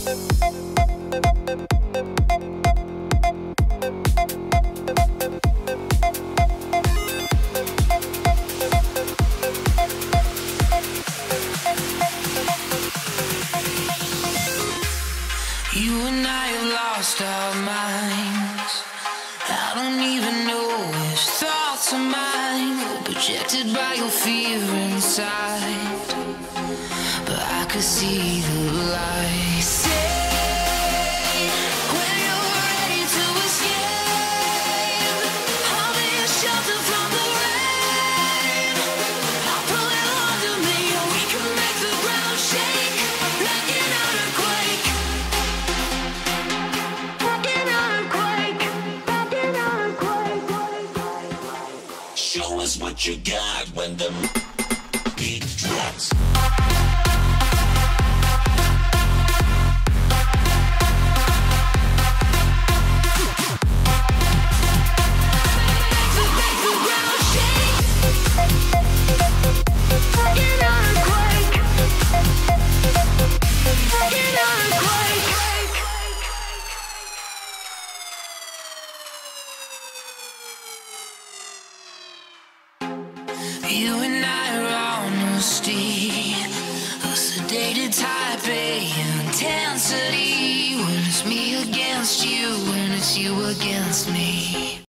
You and I have lost our minds. I don't even know which thoughts are mine, projected by your fear inside. But I could see the light. Say, when you're ready to escape, I'll be a shelter from the rain. I'll pull you under me, and we can make the ground shake like an earthquake. Show us what you got when the beat drops. You and I are on a steed, a sedated type A intensity. When it's me against you, when it's you against me.